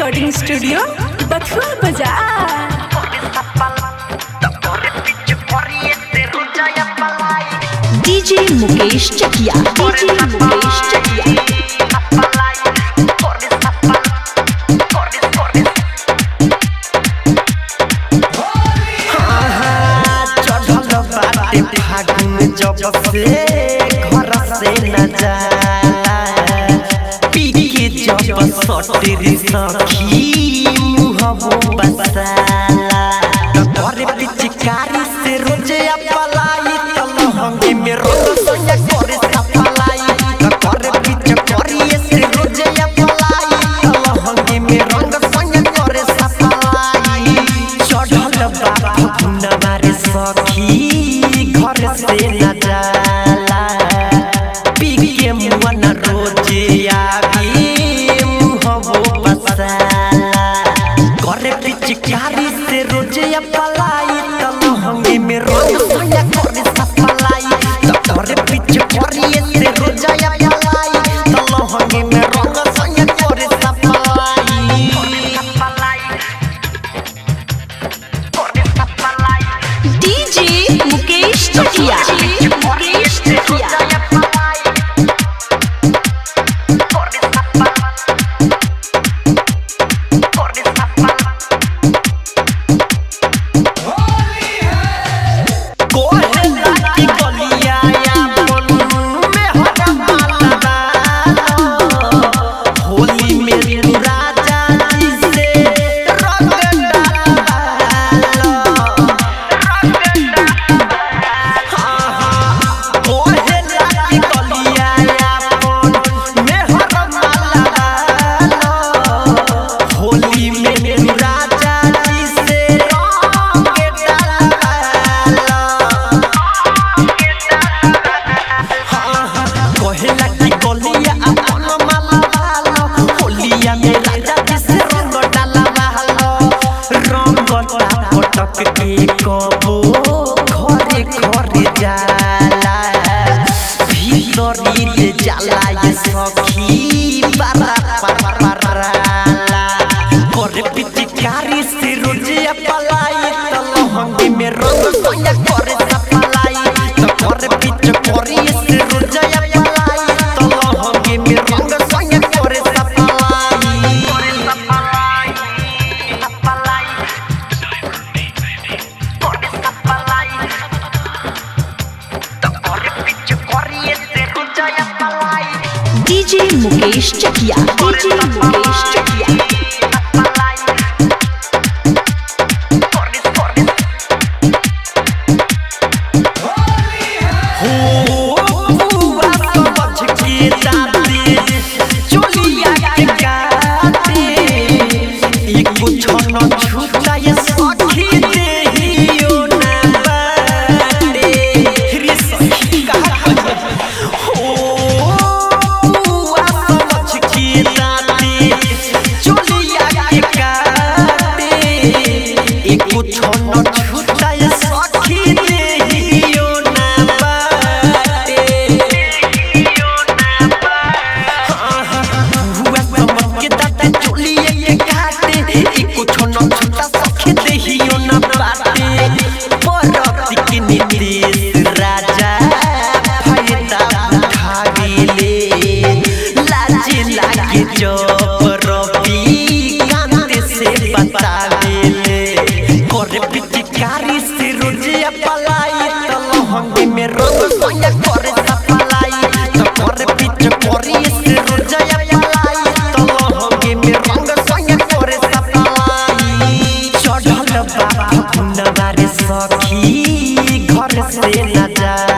Recording studio Bathua बाजार। DJ Mukesh Chakiya, DJ Mukesh Chakiya. जब से घर से न जाला पी के जब सटरी सखी मुहबो बसाला करे पिचकारी से रोजे अपलाई तलहंगी में रोज संग करे सफलाई करे पिचकारी से रोजे अपलाई तलहंगी में रंग संग करे सफलाई चढ़ल बाप नवारे सखी घर से न जाला पी के मुन रोजे आवी मुहबो बसाला करे पिचकारी से रोजे अपलाई तलहंगी में रोज संग करे सफलाई करे पिचकारी से रोजे अपलाई तलहंगी में रंग संग करे सफलाई डीजे मुकेश चकिया, मुकेश चकिया। जाला ये सखी बारा परला करे पिचकारी से रोजे अपलाई तलहंगी में रंग संग करे सफलाई करे पिचकारी से रोजे अपलाई तलहंगी में रंग संग करे सफलाई डीजे मुकेश चकिया, डीजे मुकेश चकिया। सखी घर से न जा